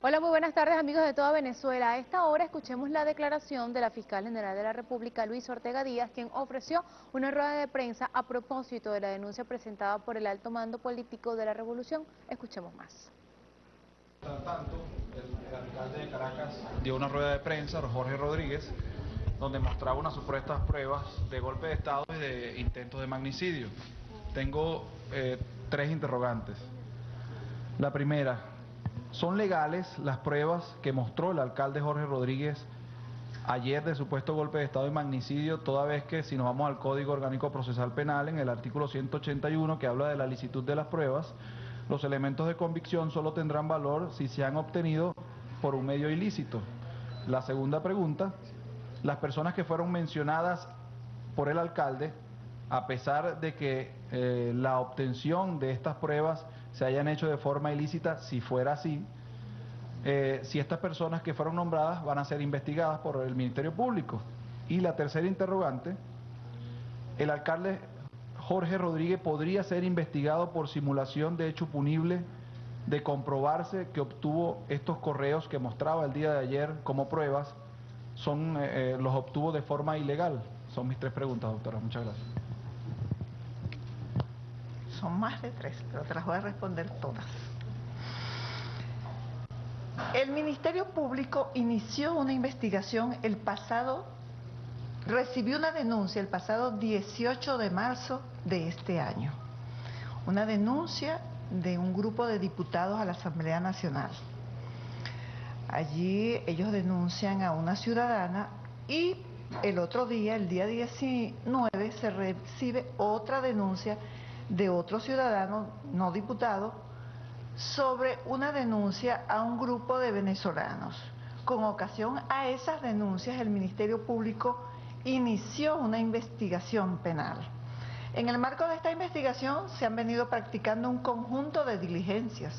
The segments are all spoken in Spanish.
Hola, muy buenas tardes amigos de toda Venezuela. A esta hora escuchemos la declaración de la Fiscal General de la República, Luis Ortega Díaz, quien ofreció una rueda de prensa a propósito de la denuncia presentada por el alto mando político de la revolución. Escuchemos más. Tanto, el alcalde de Caracas dio una rueda de prensa, Jorge Rodríguez, donde mostraba unas supuestas pruebas de golpe de Estado y de intentos de magnicidio. Tengo tres interrogantes. La primera, ¿son legales las pruebas que mostró el alcalde Jorge Rodríguez ayer de supuesto golpe de Estado y magnicidio, toda vez que si nos vamos al Código Orgánico Procesal Penal, en el artículo 181 que habla de la licitud de las pruebas, los elementos de convicción solo tendrán valor si se han obtenido por un medio ilícito? La segunda pregunta, las personas que fueron mencionadas por el alcalde, a pesar de que la obtención de estas pruebas se hayan hecho de forma ilícita, si fuera así, si estas personas que fueron nombradas van a ser investigadas por el Ministerio Público. Y la tercera interrogante, el alcalde Jorge Rodríguez podría ser investigado por simulación de hecho punible de comprobarse que obtuvo estos correos que mostraba el día de ayer como pruebas, los obtuvo de forma ilegal. Son mis tres preguntas, doctora. Muchas gracias. Son más de tres, pero te las voy a responder todas. El Ministerio Público inició una investigación recibió una denuncia el pasado 18 de marzo de este año. Una denuncia de un grupo de diputados a la Asamblea Nacional. Allí ellos denuncian a una ciudadana y el otro día, el día 19, se recibe otra denuncia de otro ciudadano, no diputado, sobre una denuncia a un grupo de venezolanos. Con ocasión a esas denuncias, el Ministerio Público inició una investigación penal. En el marco de esta investigación se han venido practicando un conjunto de diligencias.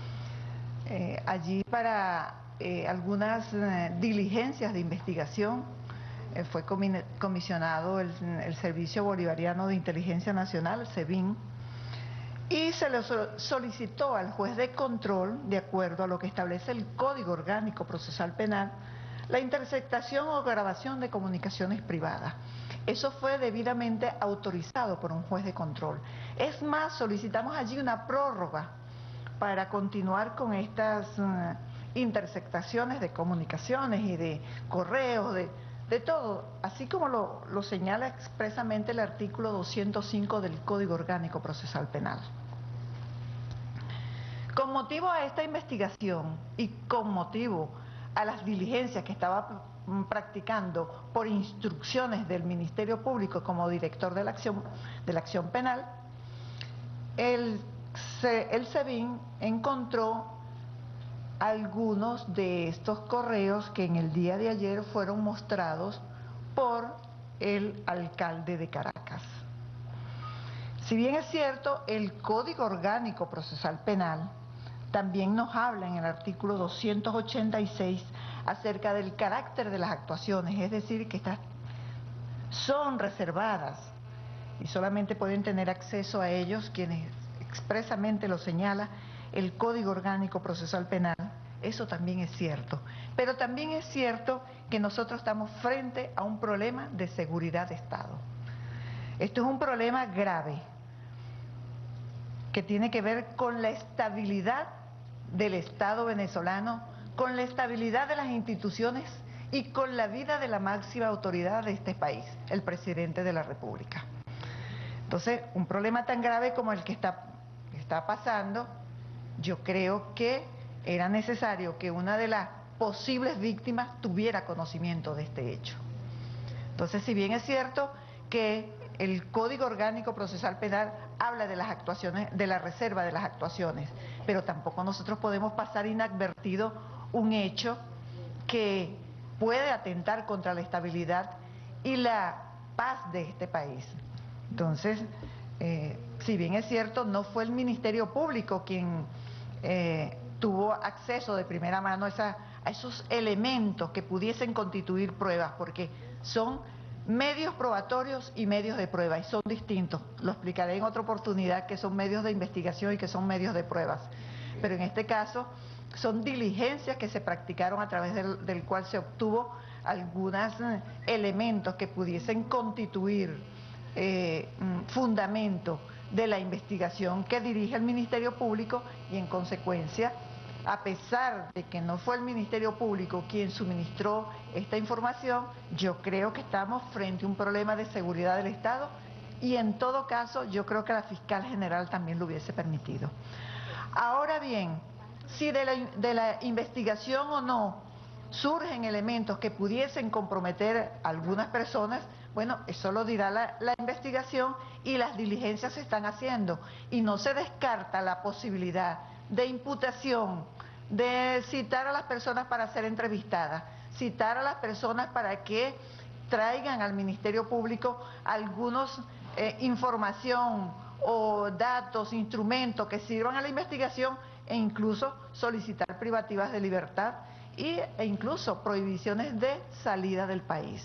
Allí para algunas diligencias de investigación fue comisionado el Servicio Bolivariano de Inteligencia Nacional, el SEBIN, y se le solicitó al juez de control, de acuerdo a lo que establece el Código Orgánico Procesal Penal, la interceptación o grabación de comunicaciones privadas. Eso fue debidamente autorizado por un juez de control. Es más, solicitamos allí una prórroga para continuar con estas interceptaciones de comunicaciones y de correos, de todo, así como lo señala expresamente el artículo 205 del Código Orgánico Procesal Penal. Con motivo a esta investigación y con motivo a las diligencias que estaba practicando por instrucciones del Ministerio Público como director de la acción penal, el SEBIN encontró algunos de estos correos que en el día de ayer fueron mostrados por el alcalde de Caracas. Si bien es cierto, el Código Orgánico Procesal Penal también nos habla en el artículo 286 acerca del carácter de las actuaciones, es decir, que estas son reservadas y solamente pueden tener acceso a ellos quienes expresamente lo señala el Código Orgánico Procesal Penal. Eso también es cierto, pero también es cierto que nosotros estamos frente a un problema de seguridad de Estado. Esto es un problema grave que tiene que ver con la estabilidad del Estado venezolano, con la estabilidad de las instituciones y con la vida de la máxima autoridad de este país, el presidente de la República. Entonces, un problema tan grave como el que está pasando, yo creo que era necesario que una de las posibles víctimas tuviera conocimiento de este hecho. Entonces, si bien es cierto que el Código Orgánico Procesal Penal habla de las actuaciones, de la reserva de las actuaciones, pero tampoco nosotros podemos pasar inadvertido un hecho que puede atentar contra la estabilidad y la paz de este país. Entonces, si bien es cierto, no fue el Ministerio Público quien tuvo acceso de primera mano a esos elementos que pudiesen constituir pruebas, porque son medios probatorios y medios de prueba, y son distintos. Lo explicaré en otra oportunidad, que son medios de investigación y que son medios de pruebas. Pero en este caso, son diligencias que se practicaron a través del cual se obtuvo algunos elementos que pudiesen constituir fundamento de la investigación que dirige el Ministerio Público y en consecuencia, a pesar de que no fue el Ministerio Público quien suministró esta información, yo creo que estamos frente a un problema de seguridad del Estado y en todo caso yo creo que la fiscal general también lo hubiese permitido. Ahora bien, si de la investigación o no surgen elementos que pudiesen comprometer a algunas personas, bueno, eso lo dirá la investigación y las diligencias se están haciendo y no se descarta la posibilidad de imputación, de citar a las personas para ser entrevistadas, citar a las personas para que traigan al Ministerio Público algunos información o datos, instrumentos que sirvan a la investigación e incluso solicitar privativas de libertad e incluso prohibiciones de salida del país.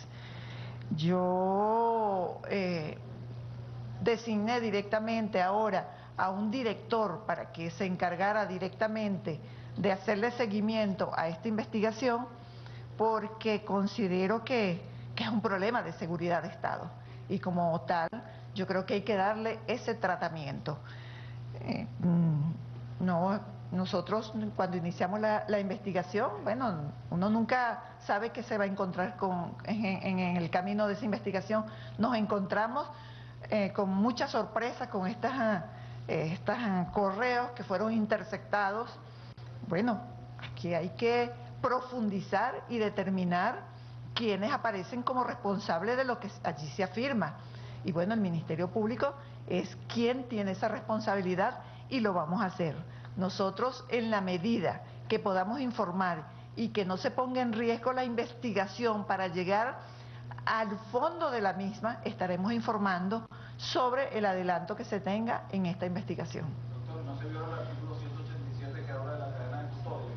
Yo designé directamente ahora a un director para que se encargara directamente de hacerle seguimiento a esta investigación porque considero que es un problema de seguridad de Estado y como tal yo creo que hay que darle ese tratamiento. Nosotros cuando iniciamos la investigación, bueno, uno nunca sabe qué se va a encontrar en el camino de esa investigación. Nos encontramos con mucha sorpresa con estos correos que fueron interceptados. Bueno, aquí hay que profundizar y determinar quiénes aparecen como responsables de lo que allí se afirma. Y bueno, el Ministerio Público es quien tiene esa responsabilidad y lo vamos a hacer. Nosotros, en la medida que podamos informar y que no se ponga en riesgo la investigación para llegar al fondo de la misma, estaremos informando sobre el adelanto que se tenga en esta investigación. Doctor, ¿no se viola el artículo 187 que habla de la cadena de custodia?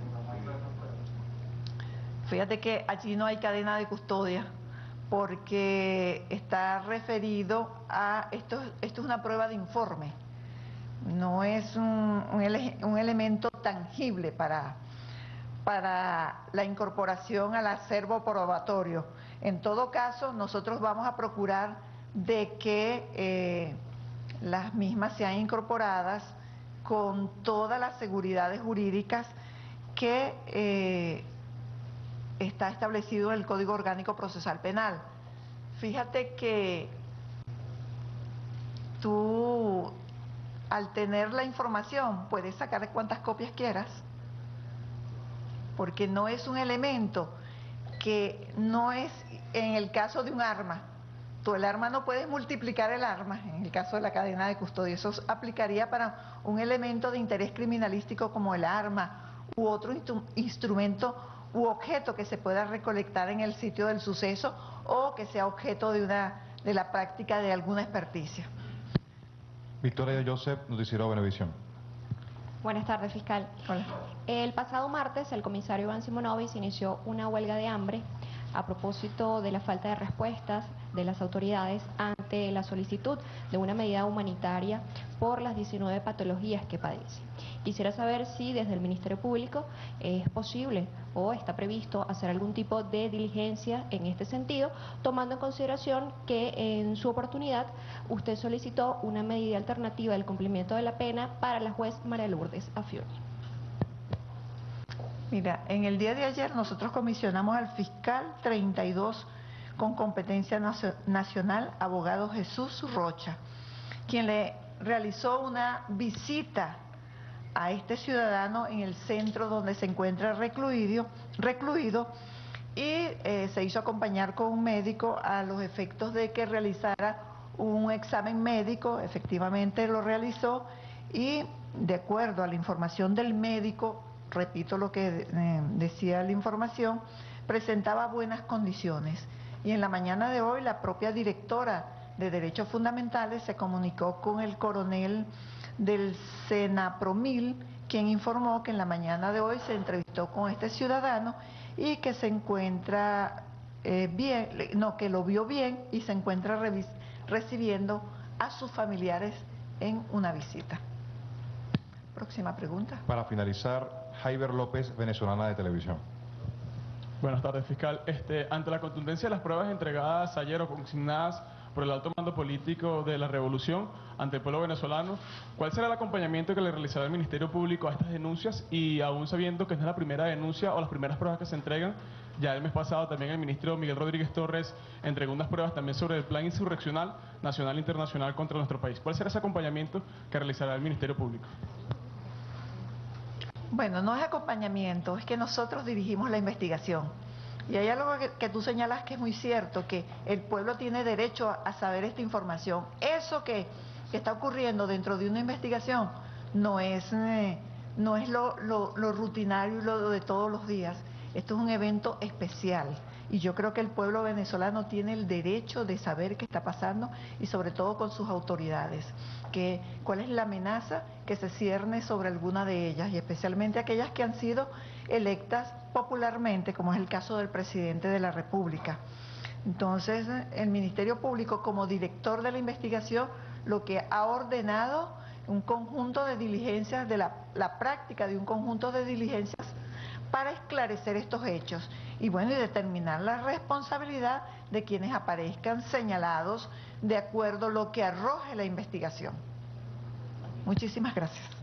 Fíjate que allí no hay cadena de custodia porque está referido a, esto es una prueba de informe, no es un elemento tangible para la incorporación al acervo probatorio. En todo caso, nosotros vamos a procurar de que las mismas sean incorporadas con todas las seguridades jurídicas que está establecido en el Código Orgánico Procesal Penal. Fíjate que tú, al tener la información, puedes sacar cuantas copias quieras, porque no es un elemento que no es en el caso de un arma. Tú el arma no puedes multiplicar el arma en el caso de la cadena de custodia. Eso aplicaría para un elemento de interés criminalístico como el arma u otro instrumento u objeto que se pueda recolectar en el sitio del suceso o que sea objeto de la práctica de alguna experticia. Victoria Joseph, Noticiero Venevisión. Buenas tardes, fiscal. Hola. El pasado martes, el comisario Iván Simonovic inició una huelga de hambre a propósito de la falta de respuestas de las autoridades ante la solicitud de una medida humanitaria por las 19 patologías que padece. Quisiera saber si desde el Ministerio Público es posible o está previsto hacer algún tipo de diligencia en este sentido, tomando en consideración que en su oportunidad usted solicitó una medida alternativa del cumplimiento de la pena para la juez María Lourdes Afiuni. Mira, en el día de ayer nosotros comisionamos al fiscal 32 con competencia nacional, abogado Jesús Rocha, quien le realizó una visita a este ciudadano en el centro donde se encuentra recluido y se hizo acompañar con un médico a los efectos de que realizara un examen médico. Efectivamente lo realizó y de acuerdo a la información del médico, repito lo que decía la información, presentaba buenas condiciones. Y en la mañana de hoy la propia directora de Derechos Fundamentales se comunicó con el coronel del Senapromil, quien informó que en la mañana de hoy se entrevistó con este ciudadano y que se encuentra bien, no, que lo vio bien y se encuentra recibiendo a sus familiares en una visita. Próxima pregunta. Para finalizar, Jaiber López, venezolana de televisión. Buenas tardes, fiscal. Ante la contundencia de las pruebas entregadas ayer o consignadas por el alto mando político de la revolución ante el pueblo venezolano, ¿cuál será el acompañamiento que le realizará el Ministerio Público a estas denuncias? Y aún sabiendo que no es la primera denuncia o las primeras pruebas que se entregan, ya el mes pasado también el ministro Miguel Rodríguez Torres entregó unas pruebas también sobre el plan insurreccional nacional e internacional contra nuestro país. ¿Cuál será ese acompañamiento que realizará el Ministerio Público? Bueno, no es acompañamiento, es que nosotros dirigimos la investigación. Y hay algo que tú señalas que es muy cierto, que el pueblo tiene derecho a saber esta información. Eso que está ocurriendo dentro de una investigación no es lo rutinario y lo de todos los días. Esto es un evento especial. Y yo creo que el pueblo venezolano tiene el derecho de saber qué está pasando y sobre todo con sus autoridades, cuál es la amenaza que se cierne sobre alguna de ellas y especialmente aquellas que han sido electas popularmente, como es el caso del presidente de la República. Entonces, el Ministerio Público, como director de la investigación, lo que ha ordenado un conjunto de diligencias, la práctica de un conjunto de diligencias para esclarecer estos hechos y bueno, y determinar la responsabilidad de quienes aparezcan señalados de acuerdo a lo que arroje la investigación. Muchísimas gracias.